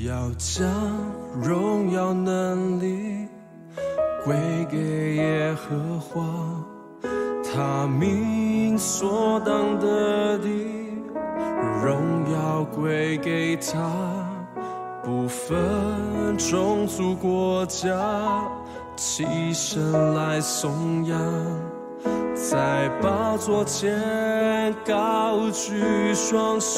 要将荣耀能力归给耶和华，他名所当得的荣耀归给他，不分种族国家，齐声来颂扬，在宝座前高举双手，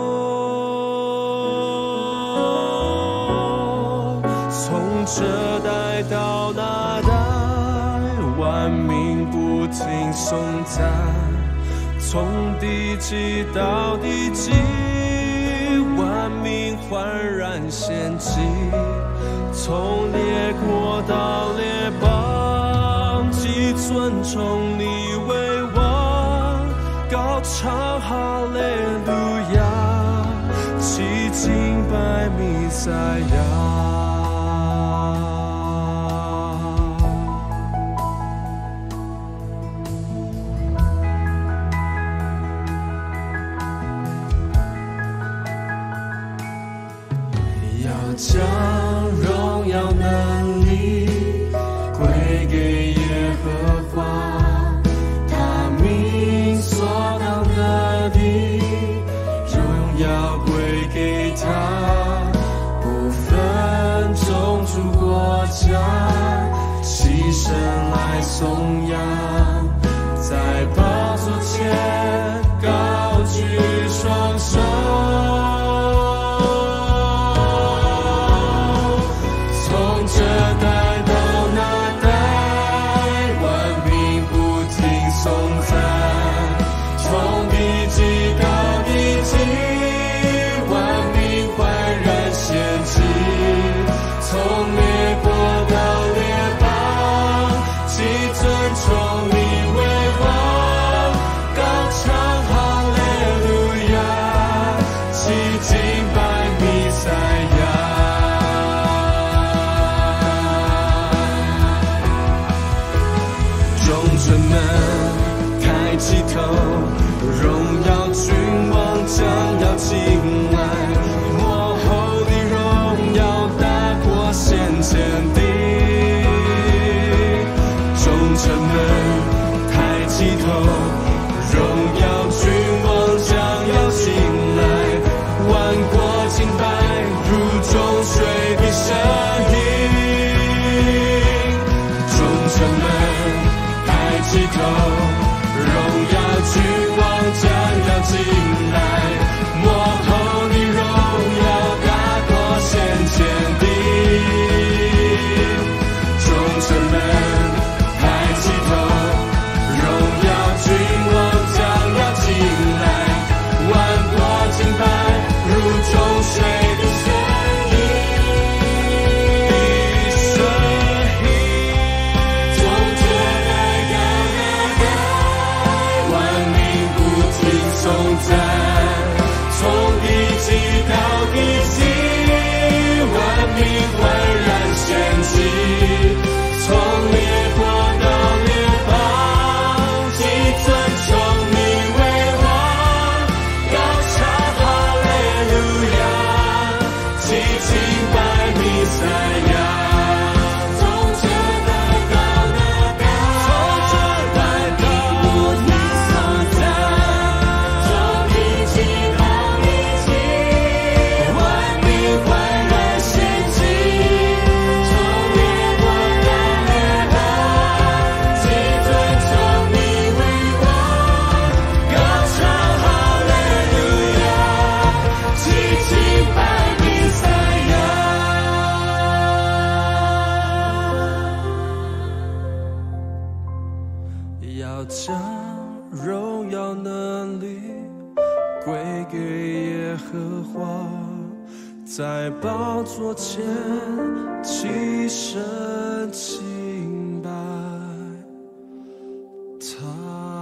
从这代到那代，万民不停颂赞，从地极到地极，万民焕然献祭，从列国到列邦，既尊崇你为王，高唱哈利路亚，齐敬拜弥赛亚。将荣耀能力归给耶和华，他名所当得的荣耀归给他，不分种族国家，齐声来颂扬，在宝座前高举双手，荣耀君王将要进来，末后的荣耀大过先前的。众臣们抬起头，荣耀君王将要进来，万国敬拜如众水的声音。众臣们抬起头，君王将要进来，末后的荣耀大过先前的。众臣们抬起头，荣耀君王将要进来，万国敬拜如众水的声音。从这代到那代，万民不停颂赞，从地极到地极，万民焕然献祭，从列国到列邦，既尊崇你为王，高唱哈利路亚，齐敬拜弥赛亚。要将荣耀能力归给耶和华，在宝座前齐声敬拜他。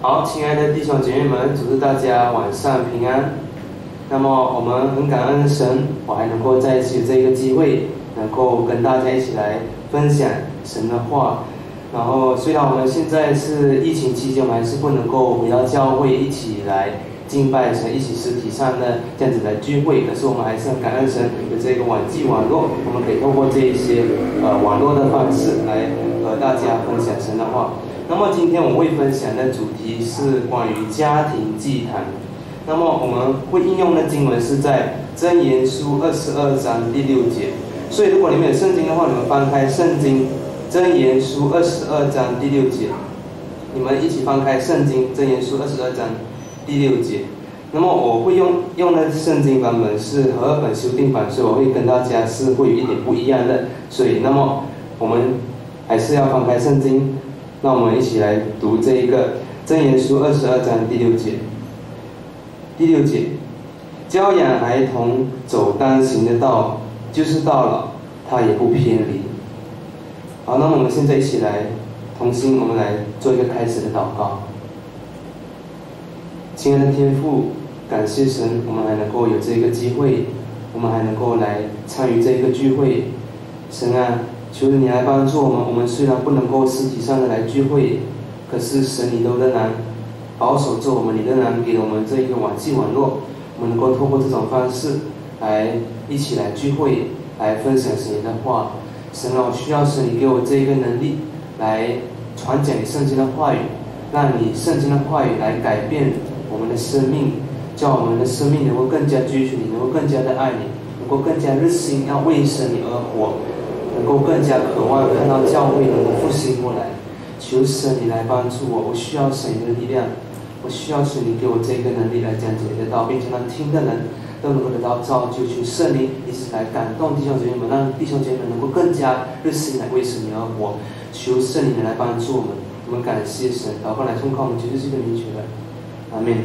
好，亲爱的弟兄姐妹们，祝大家晚上平安。那么我们很感恩神，我还能够在一起有这个机会，能够跟大家一起来分享神的话。然后虽然我们现在是疫情期间，我们还是不能够回到教会一起来敬拜神，一起实体上的这样子来聚会，可是我们还是很感恩神有这个网络，我们可以透过这一些网络的方式来和大家分享神的话。那么今天我会分享的主题是关于家庭祭坛。那么我们会应用的经文是在箴言书22章第6节。所以如果你们有圣经的话，你们翻开圣经箴言书22章第6节，你们一起翻开圣经箴言书22章第6节。那么我会用的圣经版本是和合本修订版，所以我会跟大家是会有一点不一样的。所以那么我们还是要翻开圣经。那我们一起来读这一个箴言书22章第6节。第6节，教养孩童走当行的道，就是到老，他也不偏离。好，那么我们现在一起来同心，我们来做一个开始的祷告。亲爱的天父，感谢神，我们还能够有这个机会，我们还能够来参与这个聚会。神啊，求你来帮助我们。我们虽然不能够实体上的来聚会，可是神你都仍然保守着我们，你仍然给我们这一个网络，我们能够透过这种方式来一起来聚会，来分享神的话。神啊，我需要神你给我这一个能力，来传讲你圣经的话语，让你圣经的话语来改变我们的生命，叫我们的生命能够更加追求你，能够更加的爱你，能够更加热心要为神你而活，能够更加渴望看到教会能够复兴过来。求神你来帮助我，我需要神你的力量，我需要神你给我这个能力来讲解你的道，并且让听的人都能够得到造就。求圣灵一直来感动弟兄姐妹们，让弟兄姐妹们能够更加热心来为神你而活。求圣灵来帮助我们，我们感谢神，祷告来奉靠我们绝对是一个名求的，阿们。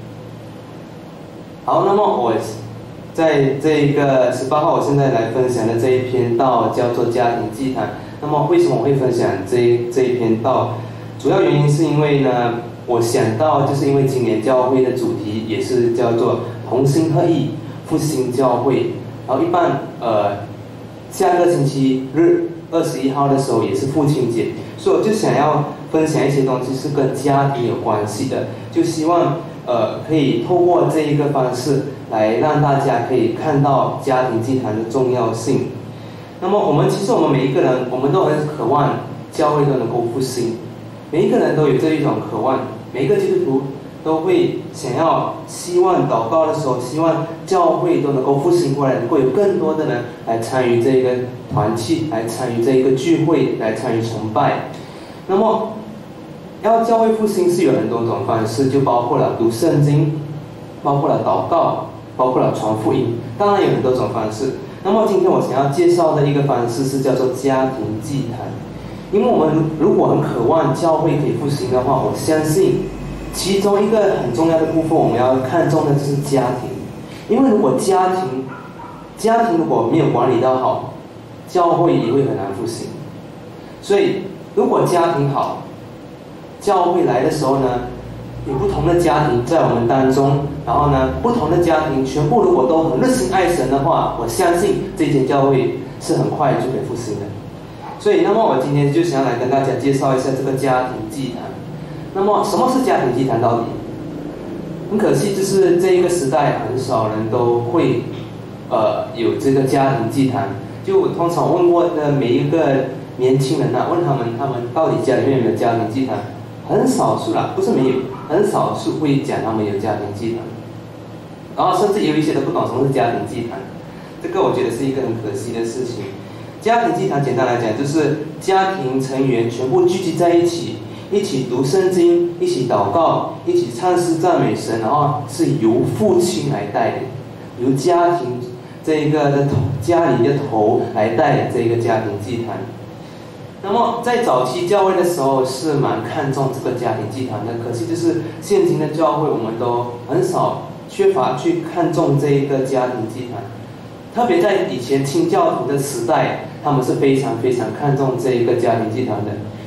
好，那么我在这一个18号，我现在来分享的这一篇道叫做家庭祭坛。那么为什么我会分享这一篇道？主要原因是因为呢，我想到就是因为今年教会的主题也是叫做同心合意复兴教会，然后一般下个星期日21号的时候也是父亲节，所以我就想要分享一些东西是跟家庭有关系的，就希望可以透过这一个方式来让大家可以看到家庭祭坛的重要性。那么其实我们每一个人，我们都很渴望教会都能够复兴，每一个人都有这一种渴望，每一个基督徒都会希望祷告的时候，希望教会都能够复兴过来，能够有更多的人来参与这个团契，来参与这一个聚会，来参与崇拜。那么要教会复兴是有很多种方式，就包括了读圣经，包括了祷告，包括了传福音，当然有很多种方式。那么今天我想要介绍的一个方式是叫做家庭祭坛。因为我们如果很渴望教会可以复兴的话，我相信其中一个很重要的部分我们要看重的就是家庭。因为如果家庭如果没有管理到好，教会也会很难复兴。所以如果家庭好，教会来的时候呢，有不同的家庭在我们当中，然后呢，不同的家庭全部如果都很热心爱神的话，我相信这间教会是很快就可以复兴的。所以，那么我今天就想要来跟大家介绍一下这个家庭祭坛。那么，什么是家庭祭坛到底？很可惜，就是这一个时代很少人都会有这个家庭祭坛。就我通常问过的每一个年轻人问他们到底家里面有没有家庭祭坛，很少数啦，不是没有，很少数会讲他们有家庭祭坛。然后甚至有一些都不懂什么是家庭祭坛，这个我觉得是一个很可惜的事情。家庭祭坛简单来讲，就是家庭成员全部聚集在一起，一起读圣经，一起祷告，一起唱诗赞美神，然后是由父亲来带领，由家庭这一个的家里的头来带领这个家庭祭坛。那么在早期教会的时候是蛮看重这个家庭祭坛的，可惜就是现今的教会我们都很少缺乏去看重这一个家庭祭坛。特别在以前清教徒的时代，他们是非常非常看重这一个家庭祭坛的，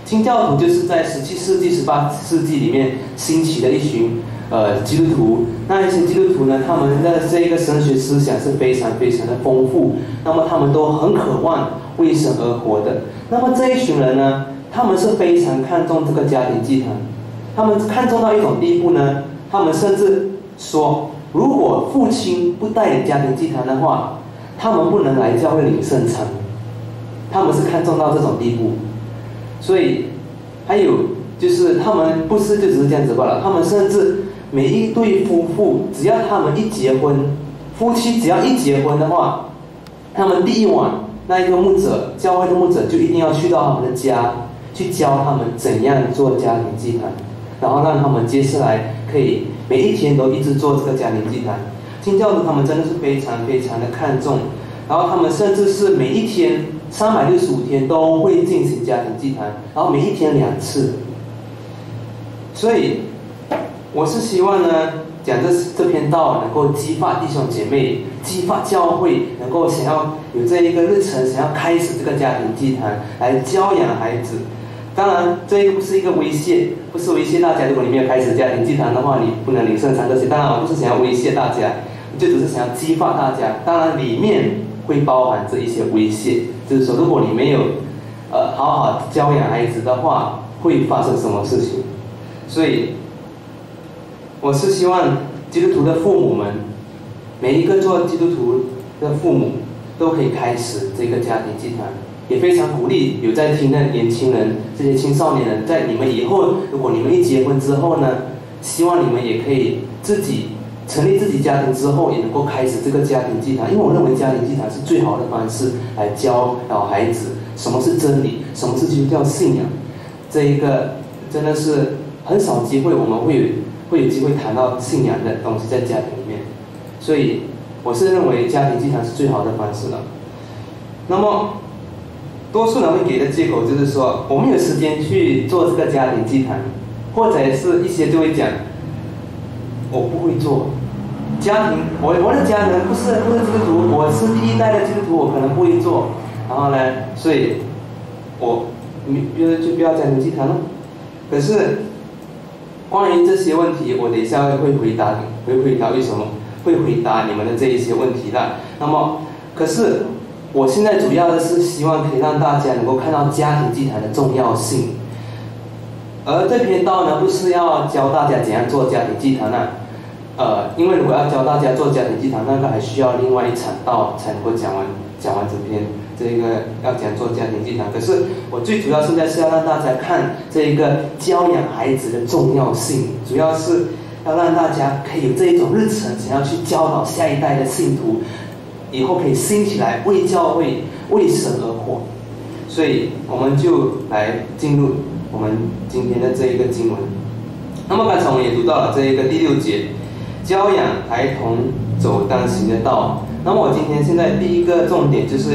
清教徒就是在17世纪、18世纪里面兴起的一群基督徒。那一些基督徒呢，他们的这个神学思想是非常非常的丰富，那么他们都很渴望为神而活的。那么这一群人呢，他们是非常看重这个家庭祭坛，他们看重到一种地步呢，他们甚至说，如果父亲不带领家庭祭坛的话，他们不能来教会领圣餐。他们是看重到这种地步。所以还有就是他们不是就只是这样子罢了，他们甚至每一对夫妇，只要他们一结婚，夫妻只要一结婚的话，他们第一晚那一个牧者，教会的牧者就一定要去到他们的家，去教他们怎样做家庭祭坛，然后让他们接下来可以每一天都一直做这个家庭祭坛。清教徒他们真的是非常非常的看重，然后他们甚至是每一天365天都会进行家庭祭坛，然后每一天2次。所以我是希望呢，讲这篇道能够激发弟兄姐妹，激发教会能够想要有这一个日程，想要开始这个家庭祭坛来教养孩子。当然这个不是一个威胁，不是威胁大家，如果你没有开始家庭祭坛的话，你不能领圣餐这些。当然我不是想要威胁大家，就只是想要激发大家。当然里面会包含这一些威胁，就是说如果你没有好好教养孩子的话，会发生什么事情。所以我是希望基督徒的父母们，每一个做基督徒的父母都可以开始这个家庭祭坛，也非常鼓励有在听的年轻人，这些青少年人，在你们以后，如果你们一结婚之后呢，希望你们也可以自己成立自己家庭之后，也能够开始这个家庭祭坛。因为我认为家庭祭坛是最好的方式来教导孩子什么是真理，什么是基督教信仰。这一个真的是很少机会，我们会有机会谈到信仰的东西在家庭里面。所以我是认为家庭祭坛是最好的方式了。那么多数人会给的借口就是说，我们有时间去做这个家庭祭坛，或者是一些就会讲，我不会做家庭，我的家人不是基督徒，我是第一代的基督徒，我可能不会做。然后呢，所以我就不要家庭祭坛了。可是关于这些问题，我等一下会回答为什么会回答你们的这一些问题的。那么，可是我现在主要的是希望可以让大家能够看到家庭祭坛的重要性。而这篇道呢，不是要教大家怎样做家庭祭坛因为如果要教大家做家庭祭坛，那个还需要另外一场道才能够讲完这个要讲做家庭祭坛。可是我最主要现在是要让大家看这一个教养孩子的重要性，主要是要让大家可以有这一种日程，想要去教导下一代的信徒，以后可以兴起来为教会、为神而活。所以我们就来进入我们今天的这一个经文。那么刚才我们也读到了这一个第6节，教养孩童走当行的道。那么我今天现在第一个重点就是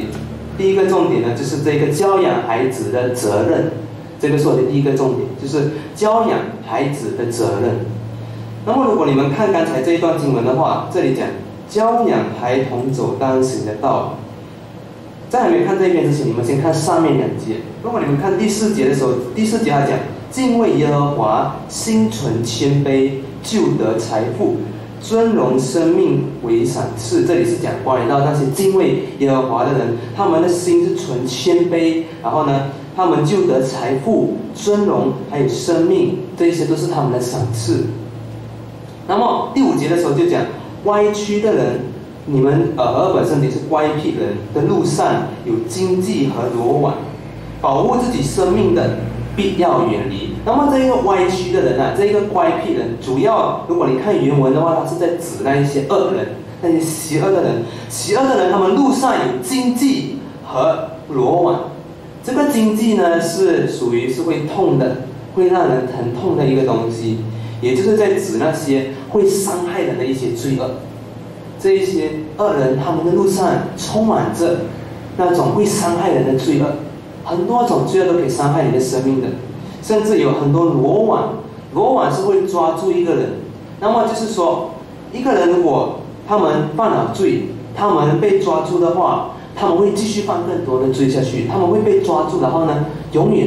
就是这个教养孩子的责任。这个是我的第一个重点，就是教养孩子的责任。那么如果你们看刚才这一段经文的话，这里讲教养孩童走当行的道。在还没看这一篇之前，你们先看上面2节。如果你们看第4节的时候，第4节他讲敬畏耶和华，心存谦卑，就得财富，尊荣生命为赏赐。这里是讲关于到那些敬畏耶和华的人，他们的心是存谦卑，然后呢，他们就得财富、尊荣还有生命，这些都是他们的赏赐。那么第5节的时候就讲歪曲的人，你们和本身也是乖僻人的路上有荆棘和罗网，保护自己生命的必要远离。那么这一个歪曲的人这一个乖僻人，主要如果你看原文的话，他是在指那一些恶人，那些邪恶的人。邪恶的人，他们路上有荆棘和罗网。这个荆棘呢，是属于是会痛的，会让人疼痛的一个东西，也就是在指那些会伤害人的一些罪恶。这一些恶人，他们的路上充满着那种会伤害人的罪恶，很多种罪恶都可以伤害你的生命的，甚至有很多罗网。罗网是会抓住一个人，那么就是说，一个人如果他们犯了罪，他们被抓住的话，他们会继续犯更多的罪下去，他们会被抓住，然后呢，永远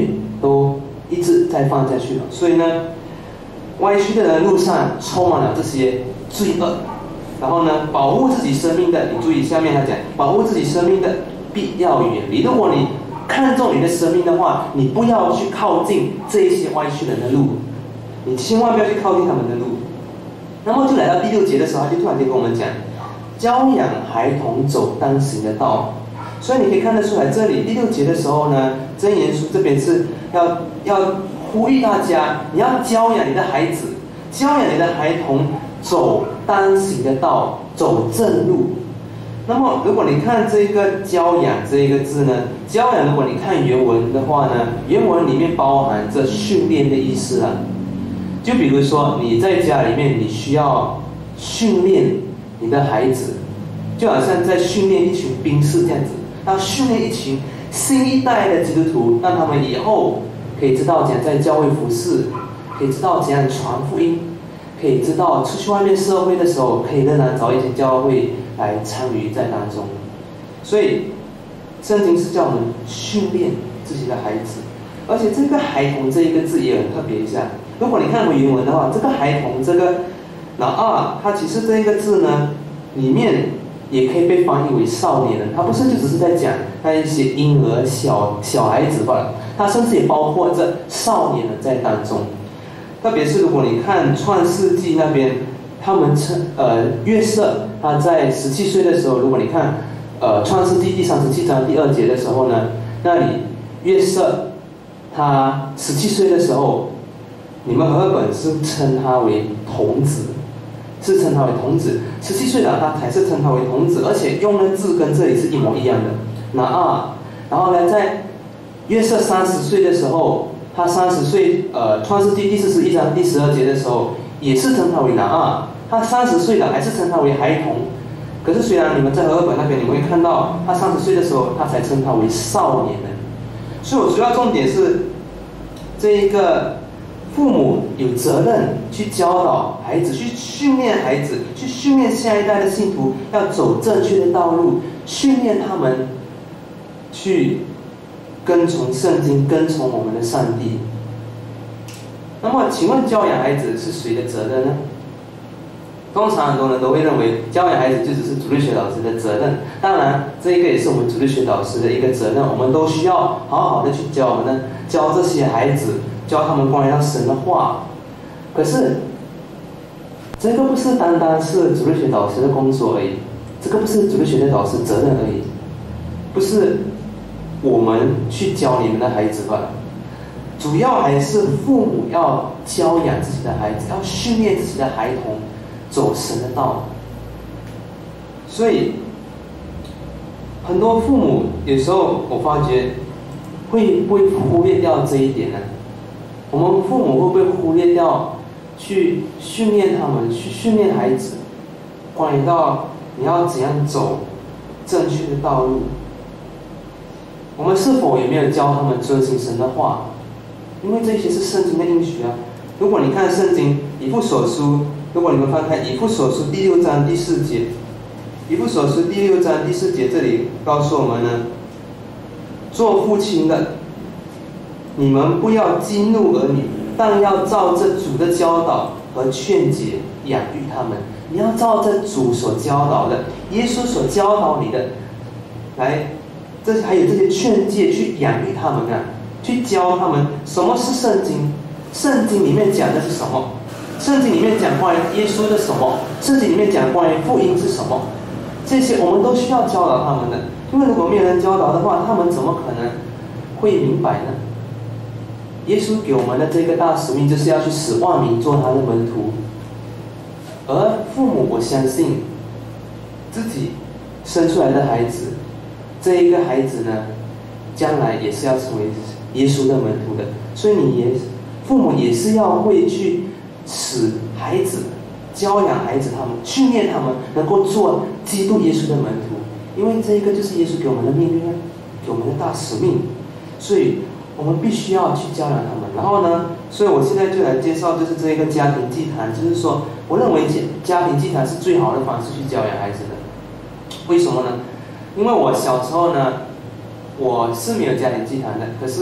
都一直在犯下去了。所以呢，歪曲的路上充满了这些罪恶。然后呢，保护自己生命的，你注意下面他讲，保护自己生命的必要远离。如果你看重你的生命的话，你不要去靠近这一些歪曲人的路，你千万不要去靠近他们的路。那么就来到第6节的时候，他就突然间跟我们讲，教养孩童走当行的道。所以你可以看得出来，这里第6节的时候呢，箴言书这边是要呼吁大家，你要教养你的孩子，教养你的孩童走当行的道，走正路。那么如果你看这个教养这一个字呢，教养如果你看原文的话呢，原文里面包含着训练的意思啊。就比如说你在家里面，你需要训练你的孩子，就好像在训练一群兵士这样子，要训练一群新一代的基督徒，让他们以后可以知道怎样在教会服侍，可以知道怎样传福音，可以知道出去外面社会的时候，可以仍然找一些教会来参与在当中。所以圣经是叫我们训练自己的孩子，而且这个孩童这一个字也很特别一下。如果你看回原文的话，这个孩童这个它其实这一个字呢，里面也可以被翻译为少年人，它不是就只是在讲那一些婴儿小孩子罢了，它甚至也包括着少年人在当中。特别是如果你看创世纪那边，他们约瑟他在17岁的时候，如果你看创世纪第37章第2节的时候呢，那里约瑟他17岁的时候，你们和合本是称他为童子，是称他为童子。17岁了，他才是称他为童子，而且用的字跟这里是一模一样的。然后呢，在约瑟30岁的时候，他30岁，创世纪第41章第12节的时候，也是称他为他30岁了，还是称他为孩童。可是虽然你们在和合本那边你们会看到，他30岁的时候，他才称他为少年人。所以我主要重点是这一个。父母有责任去教导孩子，去训练孩子，去训练下一代的信徒，要走正确的道路，训练他们去跟从圣经，跟从我们的上帝。那么，请问教养孩子是谁的责任呢？通常很多人都会认为教养孩子就只是主日学老师的责任。当然，这一个也是我们主日学老师的一个责任，我们都需要好好的去教这些孩子。教他们关于到神的话，可是这个不是单单是主日学导师的工作而已，这个不是主日学的导师责任而已，不是我们去教你们的孩子吧，主要还是父母要教养自己的孩子，要训练自己的孩童走神的道。所以很多父母有时候我发觉会不会忽略掉这一点呢？我们父母会不会忽略掉去训练他们，去训练孩子，关于到你要怎样走正确的道路？我们是否也没有教他们遵行神的话？因为这些是圣经的应许啊。如果你看圣经以弗所书，如果你们翻开以弗所书第6章第4节，以弗所书第6章第4节这里告诉我们呢，做父亲的，你们不要激怒儿女，但要照着主的教导和劝解养育他们。你要照着主所教导的，耶稣所教导你的，来，还有这些劝诫去养育他们啊，去教他们什么是圣经，圣经里面讲的是什么，圣经里面讲关于耶稣的什么，圣经里面讲关于福音是什么，这些我们都需要教导他们的。因为如果没有人教导的话，他们怎么可能会明白呢？耶稣给我们的这个大使命，就是要去使万民做他的门徒。而父母，我相信自己生出来的孩子，这一个孩子呢，将来也是要成为耶稣的门徒的。所以父母也是要会去使孩子、教养孩子，他们训练他们能够做基督耶稣的门徒。因为这一个就是耶稣给我们的命令啊，给我们的大使命。所以我们必须要去教养他们。然后呢，所以我现在就来介绍，就是这一个家庭祭坛，就是说，我认为家庭祭坛是最好的方式去教养孩子的。为什么呢？因为我小时候呢，我是没有家庭祭坛的，可是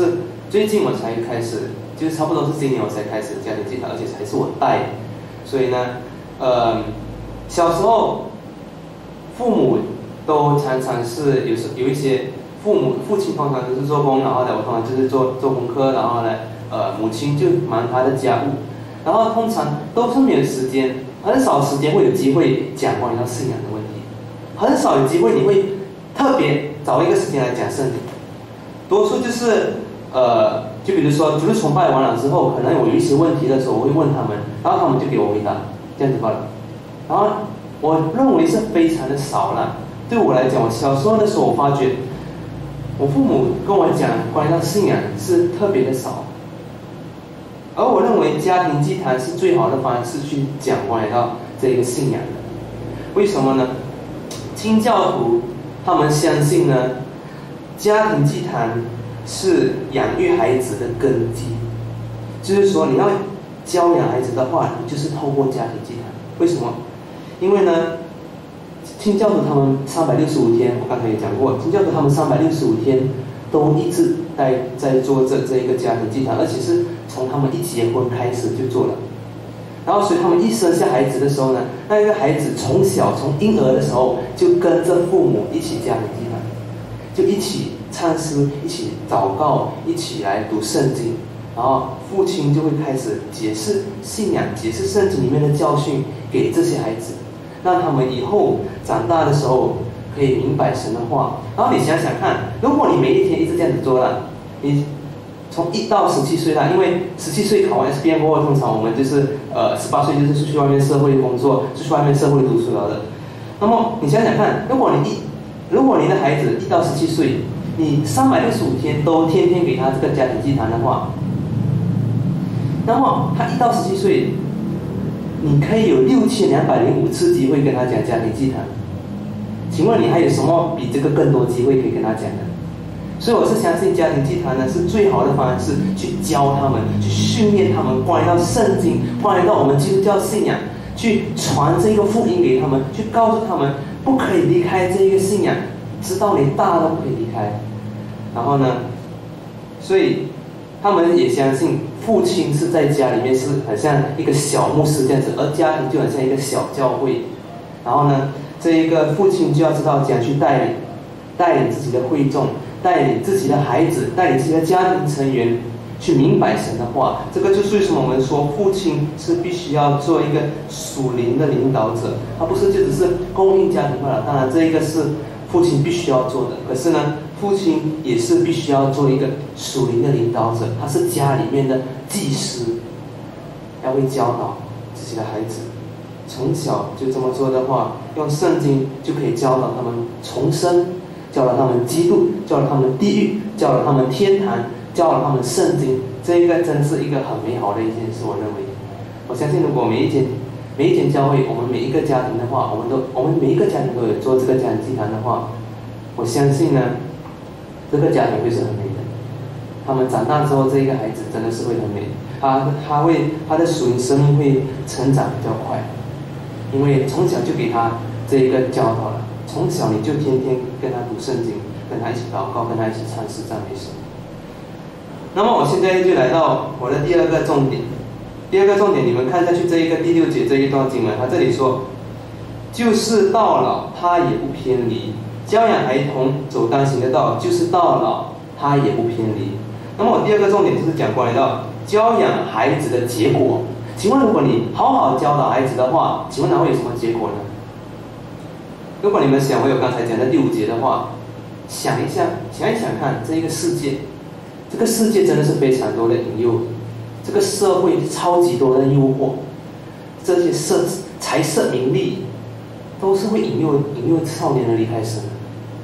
最近我才开始，就是差不多是今年我才开始家庭祭坛，而且还是我带。所以呢，小时候父母都常常是有一些父亲通常都是做工，然后呢我通常就是做功课，然后呢母亲就忙她的家务，然后通常都是没有时间，很少时间会有机会讲关于到信仰的问题，很少有机会你会特别找一个时间来讲圣经，多数就是就比如说主日崇拜完了之后，可能我有一些问题的时候，我会问他们，然后他们就给我回答，这样子罢了。然后我认为是非常的少了。对我来讲，我小时候的时候，我发觉我父母跟我讲关于到信仰是特别的少。而我认为家庭祭坛是最好的方式去讲关于到这个信仰的。为什么呢？清教徒他们相信呢，家庭祭坛是养育孩子的根基，就是说你要教养孩子的话，你就是透过家庭祭坛。为什么？因为呢，清教徒他们365天，我刚才也讲过，清教徒他们365天都一直在做这一个家庭祭坛，而且是从他们一结婚开始就做了。然后所以他们一生下孩子的时候呢，那一个孩子从婴儿的时候就跟着父母一起家庭祭坛，就一起唱诗，一起祷告，一起来读圣经，然后父亲就会开始解释信仰，解释圣经里面的教训给这些孩子，让他们以后长大的时候可以明白神的话。然后你想想看，如果你每一天一直这样子做了，你从1到17岁啦，因为17岁考完 SBM 过后，通常我们就是18岁就是出去外面社会工作，出去外面社会读书了的。那么你想想看，如果你的孩子1到17岁，你365天都天天给他这个家庭祭坛的话，那么他1到17岁，你可以有6205次机会跟他讲家庭祭坛。请问你还有什么比这个更多机会可以跟他讲的？所以我是相信家庭祭坛呢是最好的方式，去教他们，去训练他们关于到圣经，关于到我们基督教信仰，去传这个福音给他们，去告诉他们不可以离开这个信仰，直到你大都不可以离开。然后呢，所以他们也相信父亲是在家里面是很像一个小牧师这样子，而家庭就很像一个小教会。然后呢，这一个父亲就要知道怎样去带领自己的会众，带领自己的孩子，带领自己的家庭成员去明白神的话。这个就是为什么我们说父亲是必须要做一个属灵的领导者，他不是就只是供应家庭罢了。当然这一个是父亲必须要做的，可是呢，父亲也是必须要做一个属灵的领导者，他是家里面的祭司，要会教导自己的孩子。从小就这么做的话，用圣经就可以教导他们重生，教导他们基督，教导他们地狱，教导他们天堂，教导他们圣经。这一个真是一个很美好的一件事，我认为。我相信如果每一间教会，我们每一个家庭的话，我们每一个家庭都有做这个家庭祭坛的话，我相信呢，这个家庭会是很美的。他们长大之后，这一个孩子真的是会很美，他的属灵生命会成长比较快，因为从小就给他这一个教导了。从小你就天天跟他读圣经，跟他一起祷告，跟他一起唱诗赞美神。那么我现在就来到我的第二个重点。第二个重点，你们看下去这一个第6节这一段经文，他这里说，就是到老他也不偏离，教养孩童走当行的道，就是到老他也不偏离。那么我第二个重点就是讲关于到教养孩子的结果。请问如果你好好教导孩子的话，请问他会有什么结果呢？如果你们想我有刚才讲的第5节的话，想一想看，这一个世界，这个世界真的是非常多的引诱，这个社会超级多的诱惑，这些财色名利，都是会引诱少年人离开神。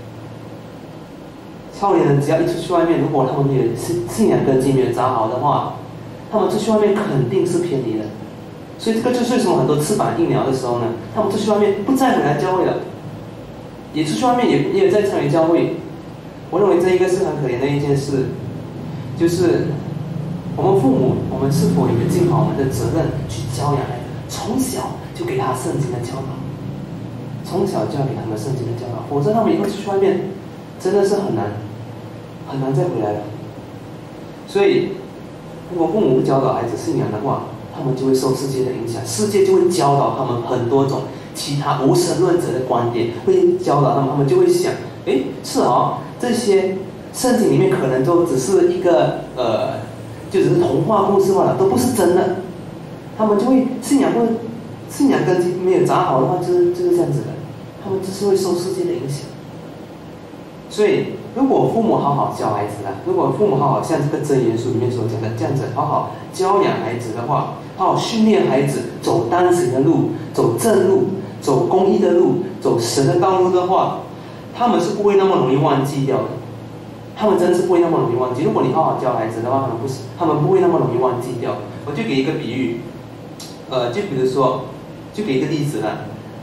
少年人只要一出去外面，如果他们没有信仰根基没有扎好的话，他们出去外面肯定是偏离的。所以这个就是为什么很多翅膀硬聊的时候呢，他们出去外面不再回来教会了，也出去外面也有在参与教会。我认为这一个是很可怜的一件事，就是我们父母，我们是否有尽好我们的责任去教养孩子，从小就给他圣经的教导，从小就要给他们圣经的教导，否则他们以后出去外面真的是很难再回来了。 所以，如果父母不教导孩子信仰的话，他们就会受世界的影响，世界就会教导他们很多种其他无神论者的观点，会教导他们，他们就会想，哎，是哦，这些圣经里面可能都只是一个就只是童话故事罢了，都不是真的。他们就会信仰根基没有扎好的话，就是这样子的，他们就是会受世界的影响。所以，如果父母好好教孩子如果父母好好像这个箴言书里面所讲的这样子，好好教养孩子的话，好好训练孩子走当行的路，走正路，走公义的路，走神的道路的话，他们是不会那么容易忘记掉的。他们真是不会那么容易忘记。如果你好好教孩子的话，他们不会那么容易忘记掉。我就给一个比喻，就比如说，就给一个例子啦。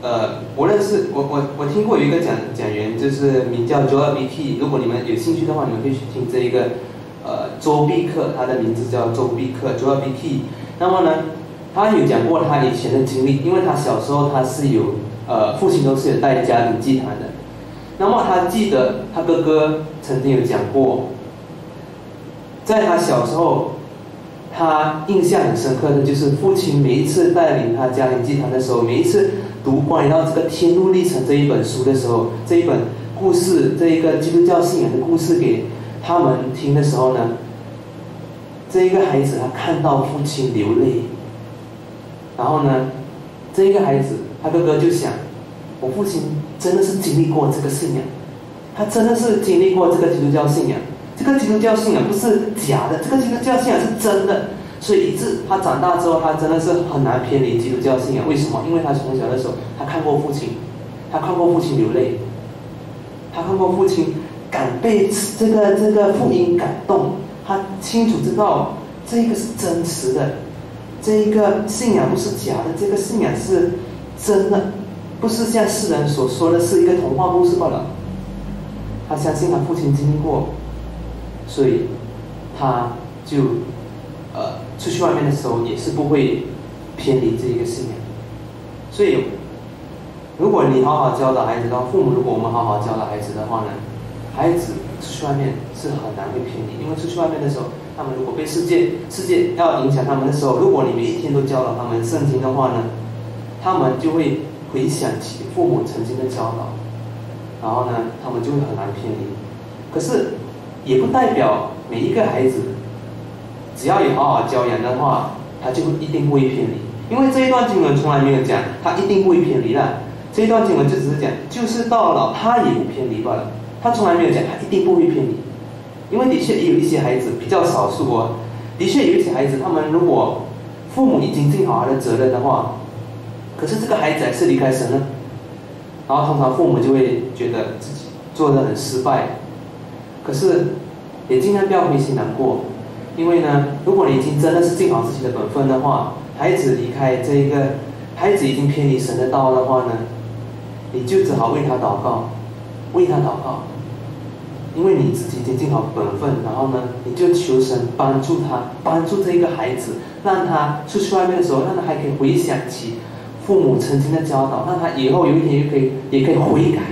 我听过有一个讲员，就是名叫 Joel Beatty， 如果你们有兴趣的话，你们可以去听这一个周必克，他的名字叫周必克 Joel Beatty。那么呢，他有讲过他以前的经历，因为他小时候他是有父亲都是有带家庭祭坛的。那么他记得他哥哥曾经有讲过，在他小时候，他印象很深刻的就是父亲每一次带领他家庭祭坛的时候，每一次读关于到这个天路历程这一本书的时候，这一本故事，这一个基督教信仰的故事给他们听的时候呢，这一个孩子他看到父亲流泪，然后呢，这一个孩子他哥哥就想，我父亲真的是经历过这个信仰，他真的是经历过这个基督教信仰，这个基督教信仰不是假的，这个基督教信仰是真的。所以以致他长大之后，他真的是很难偏离基督教信仰。为什么？因为他从小的时候，他看过父亲，他看过父亲流泪，他看过父亲被这个福音感动，他清楚知道这个是真实的，这个信仰不是假的，这个信仰是真的，不是像世人所说的是一个童话故事罢了。他相信他父亲经历过，所以他就出去外面的时候也是不会偏离这一个信仰。所以，如果你好好教导孩子的话，父母如果我们好好教导孩子的话呢，孩子出去外面是很难会偏离，因为出去外面的时候，他们如果被世界要影响他们的时候，如果你每一天都教导他们圣经的话呢，他们就会回想起父母曾经的教导，然后呢，他们就会很难偏离。可是，也不代表每一个孩子，只要有好好教养的话，他就一定不会偏离。因为这一段经文从来没有讲他一定不会偏离的，这一段经文就只是讲，就是到老他也不偏离罢了。他从来没有讲他一定不会偏离。因为的确也有一些孩子比较少数哦，的确有一些孩子，他们如果父母已经尽好他的责任的话，可是这个孩子还是离开神了，然后通常父母就会觉得自己做得很失败。可是也尽量不要灰心难过，因为呢，如果你已经真的是尽好自己的本分的话，孩子离开这一个，孩子已经偏离神的道的话呢，你就只好为他祷告，为他祷告，因为你自己已经尽好本分，然后呢，你就求神帮助他，帮助这一个孩子，让他出去外面的时候，让他还可以回想起父母曾经的教导，让他以后有一天也可以悔改。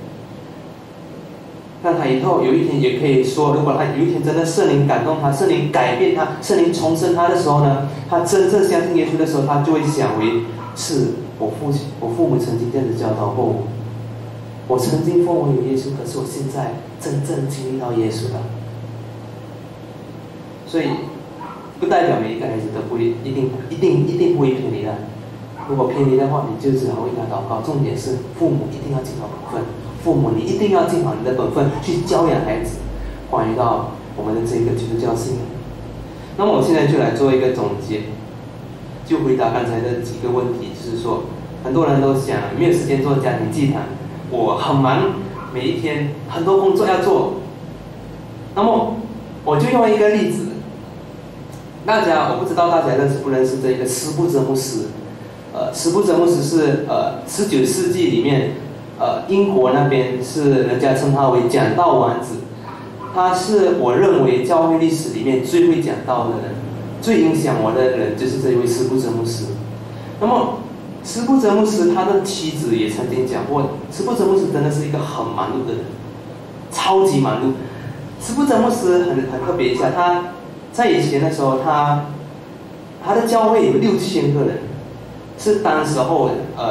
让他以后有一天也可以说，如果他有一天真的圣灵感动他，圣灵改变他，圣灵重生他的时候呢，他真正相信耶稣的时候，他就会想为是我父母曾经这样子教导过我，我曾经奉我有耶稣，可是我现在真正经历到耶稣了。所以不代表每一个孩子都不会一定不会偏离的。如果偏离的话，你就只好为他祷告。重点是父母一定要尽好本分。父母，你一定要尽好你的本分，去教养孩子，关于到我们的这个基督教信仰。那么我现在就来做一个总结，就回答刚才的几个问题，就是说，很多人都想没有时间做家庭祭坛，我很忙，每一天很多工作要做。那么我就用一个例子，我不知道大家认识不认识这个斯布哲牧师？斯布哲牧师是19世纪里面。英国那边是人家称他为讲道王子，他是我认为教会历史里面最会讲道的人，最影响我的人就是这一位斯布哲牧师。那么斯布哲牧师他的妻子也曾经讲过，斯布哲牧师真的是一个很忙碌的人，超级忙碌。斯布哲牧师很特别一下， 在以前的时候，他的教会有6000个人，是当时候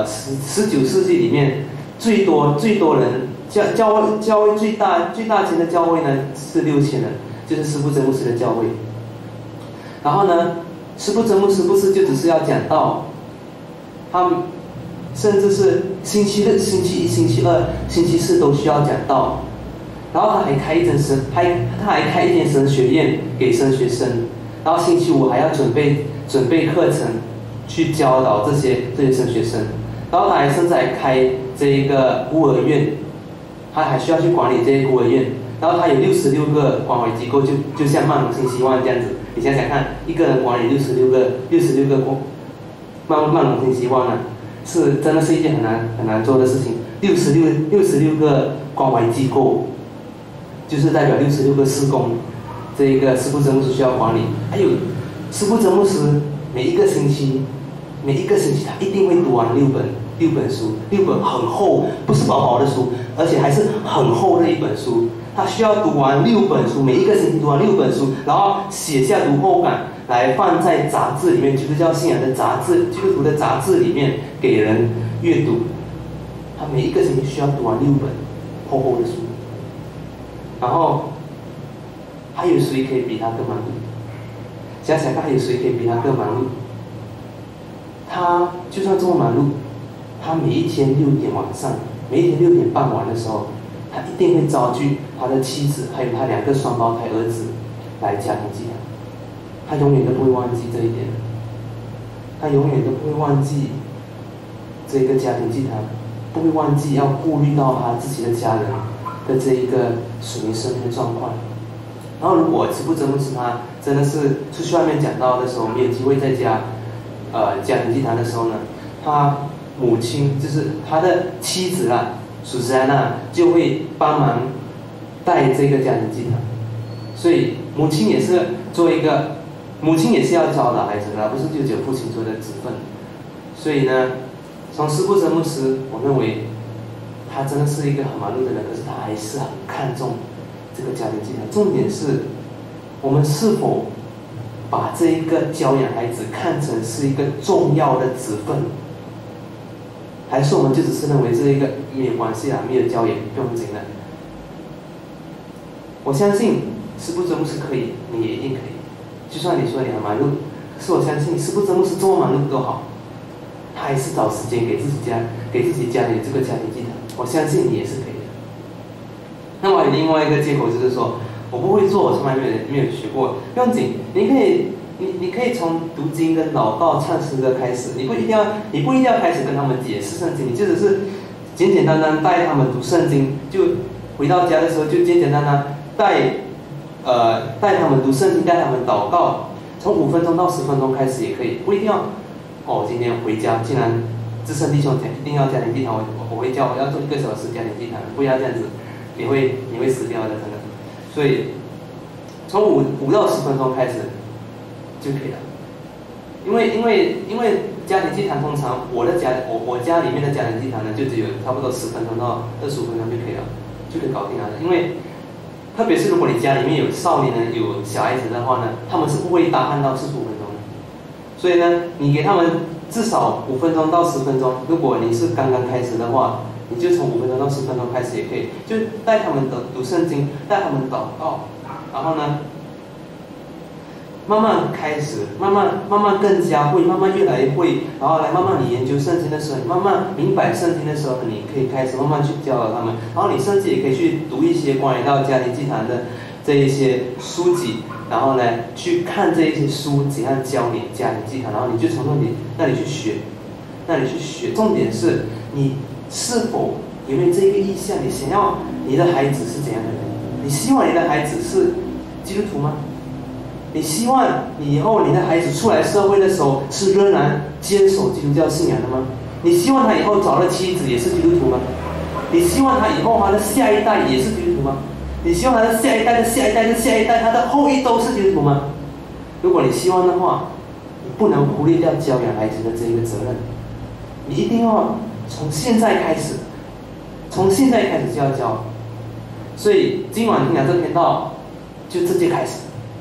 19世纪里面最多人教会最大间的教会呢是6000人，就是师父真牧师的教会。然后呢，师父真牧师不是就只是要讲道，他甚至是星期日、星期一、星期二、星期四都需要讲道。然后他还开一间神学院给神学生，然后星期五还要准备课程去教导这些神学生，然后他还甚至还开这一个孤儿院，他还需要去管理这些孤儿院，然后他有66个关怀机构，就像曼努星希望这样子，你想想看，一个人管理66个曼努星希望呢，真的是一件很难做的事情，66个关怀机构。就是代表66个事工，这一个师父真牧师需要管理。还有师父真牧师每一个星期他一定会读完6本书，6本很厚，不是薄薄的书，而且还是很厚的一本书。他需要读完6本书，每一个星期读完6本书，然后写下读后感来放在杂志里面，就是叫信仰的杂志，基督徒的杂志里面给人阅读。他每一个星期需要读完6本厚厚的书。然后还有谁可以比他更忙碌？想想看，还有谁可以比他更忙碌？他就算这么忙碌，他每一天6点晚上，每一天6点傍晚的时候，他一定会召集他的妻子，还有他2个双胞胎儿子来家庭祭坛。他永远都不会忘记这一点，他永远都不会忘记这个家庭祭坛，不会忘记要顾虑到他自己的家人的这一个属灵生命的状况。然后如果师父真牧师他真的是出去外面讲道的时候，没有机会在家庭祭坛的时候呢，他母亲就是他的妻子啦，属实安娜就会帮忙带这个家庭祭坛。所以母亲也是要教导孩子的，不是就只有父亲做的职分。所以呢，从师父真牧师，我认为他真的是一个很忙碌的人，可是他还是很看重这个家庭祭坛。重点是，我们是否把这一个教养孩子看成是一个重要的职分，还是我们就只是认为这一个没有关系啦，没有教也不用紧的？我相信师父真牧师可以，你也一定可以。就算你说你很忙碌，可是我相信师父真牧师这么忙碌都好，他还是找时间给自己家里这个家庭祭坛。我相信你也是可以的。那么另外一个借口就是说，我不会做，我从来没有学过。不用紧，你可以从读经跟祷告、唱诗歌开始。你不一定要开始跟他们解释圣经，你就只是简简单单带他们读圣经。就回到家的时候，就简简单单带他们读圣经，带他们祷告，从5分钟到10分钟开始也可以，不一定要。今天回家竟然自称弟兄一定要家庭祭坛，我回家我要做1个小时家庭祭坛，不要这样子，你会死掉的，真的。所以从5到10分钟开始就可以了。因为家庭祭坛通常我家里面的家庭祭坛呢，就只有差不多10分钟到25分钟就可以了，就可以搞定了。因为特别是如果你家里面有少年人、有小孩子的话呢，他们是不会大汗到45分钟的。所以呢，你给他们至少5分钟到10分钟。如果你是刚刚开始的话，你就从5分钟到10分钟开始也可以，就带他们读圣经，带他们祷告，然后呢，慢慢开始，慢慢更加会，慢慢越来越会，然后来慢慢你研究圣经的时候，你慢慢明白圣经的时候，你可以开始慢慢去教导他们，然后你甚至也可以去读一些关于到家庭祭坛的这一些书籍。然后呢，去看这一些书怎样教你家庭祭坛，然后你就从那里去学。重点是你是否因为这个意向，你想要你的孩子是怎样的人？你希望你的孩子是基督徒吗？你希望你以后你的孩子出来社会的时候是仍然坚守基督教信仰的吗？你希望他以后找的妻子也是基督徒吗？你希望他以后他的下一代也是基督徒吗？你希望他的下一代的下一代的下一代，他的后裔都是基督徒吗？如果你希望的话，你不能忽略掉教养孩子的这一个责任。你一定要从现在开始就要教。所以今晚听讲这篇道，就直接开始，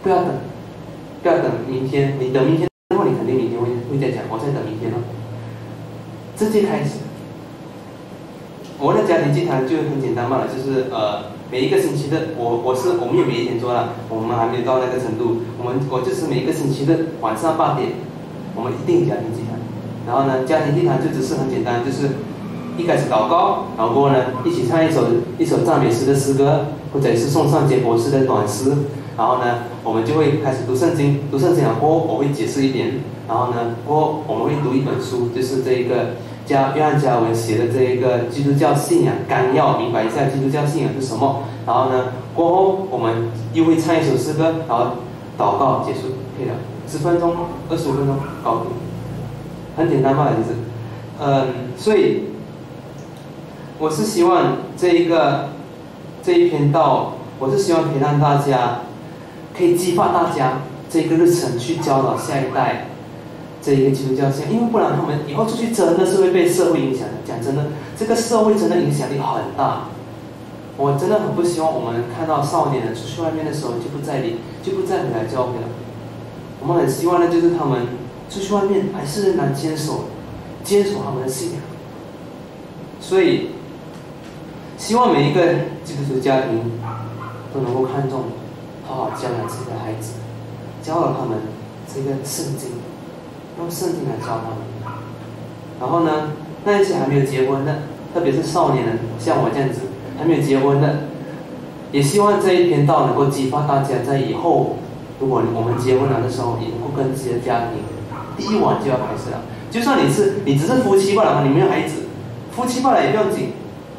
不要等，不要等明天，你等明天之后，你肯定明天会再讲，我再等明天了，直接开始。我的家庭祭坛就很简单嘛，就是每一个星期的，我们有每一天做了，我们还没有到那个程度。我就是每一个星期的晚上8点，我们一定家庭祭坛。然后呢，家庭祭坛就只是很简单，就是一开始祷告，然后过后呢，一起唱一首赞美诗的诗歌，或者是送上结博士的短诗。然后呢，我们就会开始读圣经，读圣经了过后，我会解释一点。然后呢，过后我们会读一本书，就是这个约翰加尔文写的这一个基督教信仰纲要，明白一下基督教信仰是什么。然后呢，过后我们又会唱一首诗歌，然后祷告结束，可以了，10分钟、25分钟搞定，很简单嘛，其实。所以我是希望这一篇道，我是希望可以让大家，可以激发大家这个日程去教导下一代。这一个基督教信仰，因为不然他们以后出去真的是会被社会影响的。讲真的，这个社会真的影响力很大。我真的很不希望我们看到少年人出去外面的时候就不再回来教会了。我们很希望的就是他们出去外面还是能坚守他们的信仰。所以，希望每一个基督徒家庭都能够看重，好好教养自己的孩子，教导他们这个圣经。用圣经来教他们，然后呢，那一些还没有结婚的，特别是少年人，像我这样子还没有结婚的，也希望这一篇道能够激发大家，在以后，如果我们结婚了的时候，也能够跟自己的家庭，第一晚就要开始了。就算你只是夫妻罢了，你没有孩子，夫妻罢了也不用紧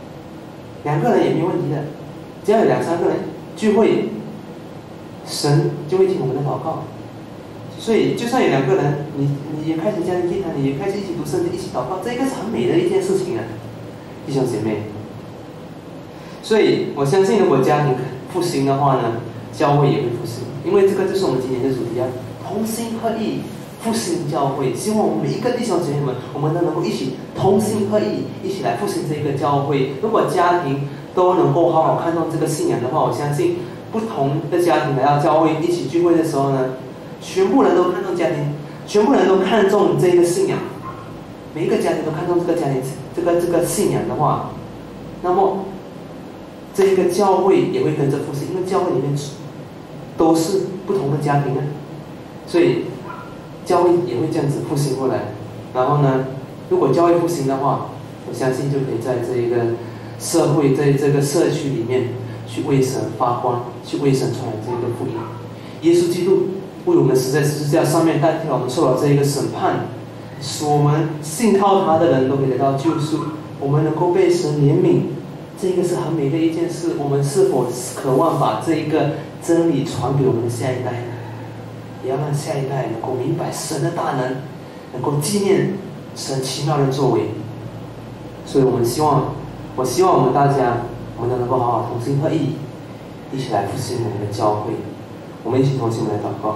，2个人也没有问题的，只要有2、3个人聚会，神就会听我们的祷告。所以，就算有2个人，你也开始家庭祭坛，你也开始一起读圣经，一起祷告，这个是很美的一件事情啊，弟兄姐妹。所以我相信，如果家庭复兴的话呢，教会也会复兴，因为这个就是我们今年的主题啊，同心合意复兴教会。希望我们每一个弟兄姐妹们，我们都能够一起同心合意，一起来复兴这个教会。如果家庭都能够好好看重这个信仰的话，我相信不同的家庭来到教会一起聚会的时候呢，全部人都看重家庭，全部人都看重这个信仰，每一个家庭都看重这个家庭这个信仰的话，那么这一个教会也会跟着复兴，因为教会里面都是不同的家庭啊，所以教会也会这样子复兴过来。然后呢，如果教会复兴的话，我相信就可以在这一个社会，在这个社区里面去为神发光，去为神传扬这个福音。耶稣基督为我们死在十字架上面，代替我们受了这一个审判，使我们信靠他的人都可以得到救赎，我们能够被神怜悯，这个是很美的一件事。我们是否渴望把这一个真理传给我们的下一代呢？也要让下一代能够明白神的大能，能够纪念神奇妙的作为。所以我希望我们大家，我们都能够好好同心合意，一起来复兴我们的教会。我们一起同心来祷告。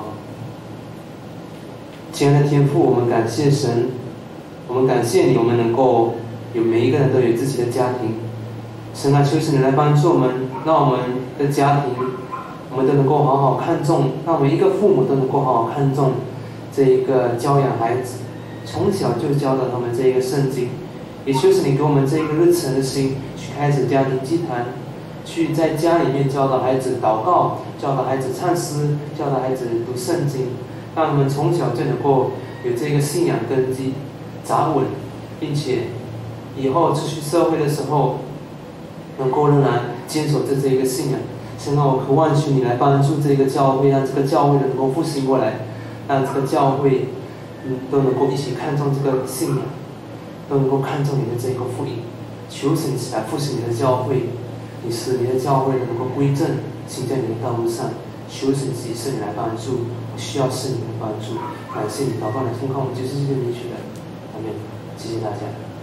亲爱的天父，我们感谢神，我们感谢你，我们能够有每一个人都有自己的家庭。神啊，求神你来帮助我们，让我们的家庭，我们都能够好好看重，让每一个父母都能够好好看重这一个教养孩子，从小就教导他们这一个圣经。也求神你给我们这一个热诚的心，去开始家庭祭坛，去在家里面教导孩子祷告，教导孩子唱诗，教导孩子读圣经，让他们从小就能够有这个信仰根基扎稳，并且以后出去社会的时候，能够仍然坚守着这一个信仰。神啊，我渴望求你来帮助这个教会，让这个教会能够复兴过来，让这个教会都能够一起看重这个信仰，都能够看重你的这个福音。求神来复兴你的教会，你使你的教会能够归正，行在你的道路上。求神启示你来帮助，我需要是你的帮助。感谢你，祷告的奉靠我们就是这个名求的，阿门。谢谢大家。